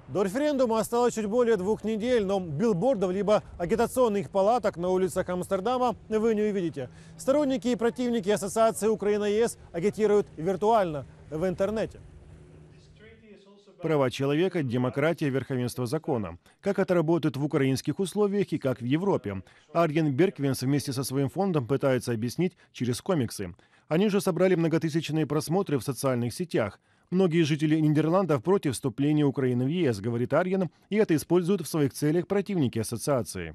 До референдума осталось чуть более 2 недель, но билбордов либо агитационных палаток на улицах Амстердама вы не увидите. Сторонники и противники ассоциации Украина-ЕС агитируют виртуально, в интернете. Права человека, демократия, верховенство закона. Как это работает в украинских условиях и как в Европе. Арген Берквинс вместе со своим фондом пытается объяснить через комиксы. Они уже собрали многотысячные просмотры в социальных сетях. Многие жители Нидерландов против вступления Украины в ЕС, говорит Арген, и это используют в своих целях противники ассоциации.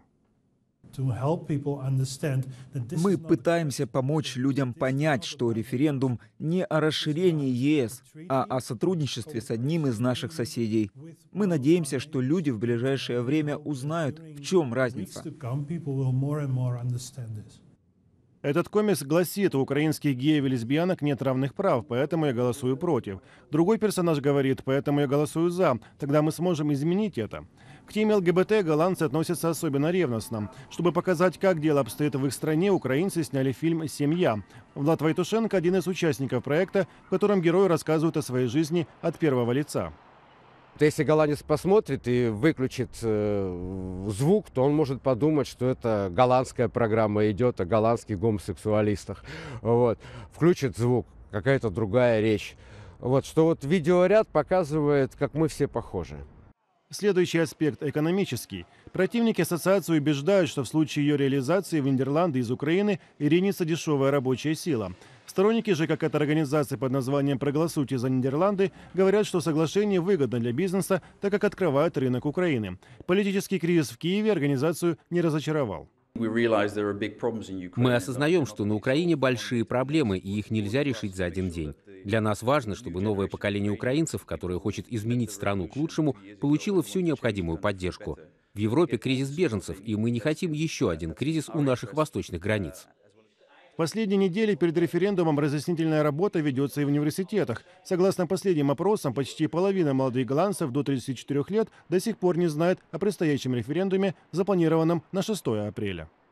Мы пытаемся помочь людям понять, что референдум не о расширении ЕС, а о сотрудничестве с одним из наших соседей. Мы надеемся, что люди в ближайшее время узнают, в чем разница. Этот комикс гласит: у украинских геев и лесбиянок нет равных прав, поэтому я голосую против. Другой персонаж говорит: поэтому я голосую за, тогда мы сможем изменить это. К теме ЛГБТ голландцы относятся особенно ревностно. Чтобы показать, как дело обстоит в их стране, украинцы сняли фильм «Семья». Влад Войтушенко – один из участников проекта, в котором герои рассказывают о своей жизни от первого лица. Если голландец посмотрит и выключит звук, то он может подумать, что это голландская программа идет о голландских гомосексуалистах. Вот. Включит звук, какая-то другая речь. Вот. Что вот видеоряд показывает, как мы все похожи. Следующий аспект – экономический. Противники ассоциации убеждают, что в случае ее реализации в Нидерланды из Украины ринется дешевая рабочая сила. Сторонники же, как эта организация под названием «Проголосуйте за Нидерланды», говорят, что соглашение выгодно для бизнеса, так как открывает рынок Украины. Политический кризис в Киеве организацию не разочаровал. Мы осознаем, что на Украине большие проблемы, и их нельзя решить за один день. Для нас важно, чтобы новое поколение украинцев, которое хочет изменить страну к лучшему, получило всю необходимую поддержку. В Европе кризис беженцев, и мы не хотим еще один кризис у наших восточных границ. В последние недели перед референдумом разъяснительная работа ведется и в университетах. Согласно последним опросам, почти половина молодых голландцев до 34 лет до сих пор не знает о предстоящем референдуме, запланированном на 6 апреля.